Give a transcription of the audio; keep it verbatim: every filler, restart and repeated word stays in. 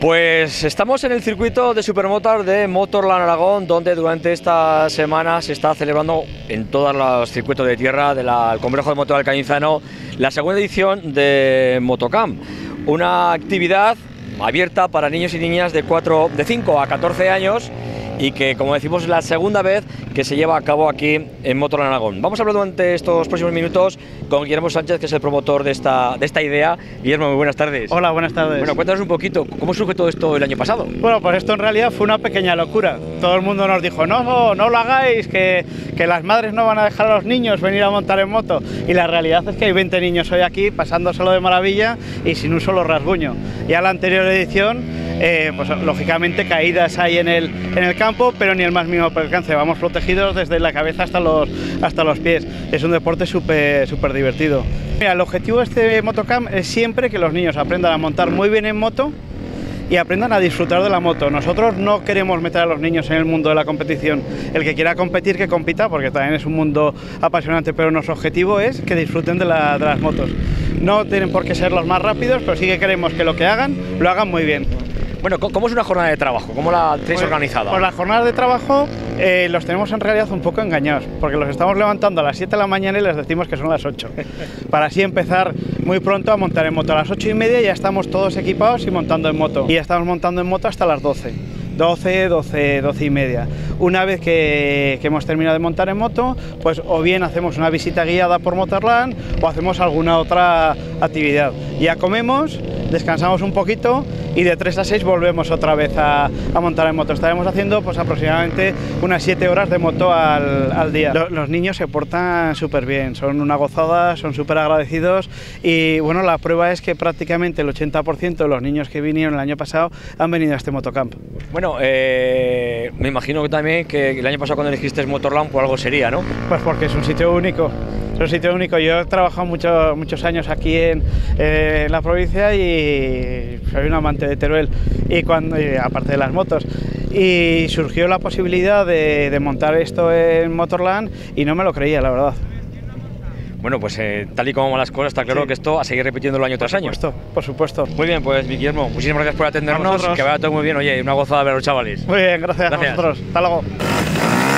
Pues estamos en el circuito de Supermotor de Motorland Aragón, donde durante esta semana se está celebrando en todos los circuitos de tierra del Complejo de Motor Alcañizano la segunda edición de Motocamp, una actividad abierta para niños y niñas de, cuatro, de cinco a catorce años y que, como decimos, es la segunda vez que se lleva a cabo aquí en Motorland Aragón. Vamos a hablar durante estos próximos minutos con Guillermo Sánchez, que es el promotor de esta, de esta idea. Guillermo, muy buenas tardes. Hola, buenas tardes. Bueno, cuéntanos un poquito, ¿cómo surge todo esto el año pasado? Bueno, pues esto en realidad fue una pequeña locura. Todo el mundo nos dijo, no, no, no lo hagáis, que, que las madres no van a dejar a los niños venir a montar en moto. Y la realidad es que hay veinte niños hoy aquí, pasándoselo de maravilla y sin un solo rasguño. Ya la anterior edición, eh, pues lógicamente caídas hay en el, en el campo, pero ni el más mínimo percance. Vamos protegidos desde la cabeza hasta los, hasta los pies. Es un deporte súper súper divertido. Mira, el objetivo de este Motocamp es siempre que los niños aprendan a montar muy bien en moto y aprendan a disfrutar de la moto. Nosotros no queremos meter a los niños en el mundo de la competición. El que quiera competir, que compita, porque también es un mundo apasionante, pero nuestro objetivo es que disfruten de, la, de las motos. No tienen por qué ser los más rápidos, pero sí que queremos que lo que hagan, lo hagan muy bien. Bueno, ¿cómo es una jornada de trabajo? ¿Cómo la tenéis pues, organizada? Pues las jornadas de trabajo eh, los tenemos en realidad un poco engañados, porque los estamos levantando a las siete de la mañana y les decimos que son las ocho, para así empezar muy pronto a montar en moto. A las ocho y media ya estamos todos equipados y montando en moto, y ya estamos montando en moto hasta las doce. doce, doce, doce y media. Una vez que, que hemos terminado de montar en moto, pues o bien hacemos una visita guiada por Motorland o hacemos alguna otra actividad. Ya comemos, descansamos un poquito y de tres a seis volvemos otra vez a, a montar en moto. Estaremos haciendo pues aproximadamente unas siete horas de moto al, al día. Los, los niños se portan súper bien, son una gozada, son súper agradecidos y bueno, la prueba es que prácticamente el ochenta por ciento de los niños que vinieron el año pasado han venido a este Motocamp. Bueno, eh, me imagino que también que el año pasado cuando elegiste Motorland por algo sería, ¿no? Pues porque es un sitio único. Es un sitio único. Yo he trabajado mucho, muchos años aquí en, eh, en la provincia y soy un amante de Teruel, y cuando, y aparte de las motos. Y surgió la posibilidad de, de montar esto en Motorland y no me lo creía, la verdad. Bueno, pues eh, tal y como van las cosas, está claro sí. que esto a seguir repitiéndolo año tras año. Por supuesto, por supuesto. Muy bien, pues Guillermo, muchísimas gracias por atendernos, que vaya todo muy bien. Oye, una gozada ver a los chavales. Muy bien, gracias, gracias. a vosotros. Hasta luego.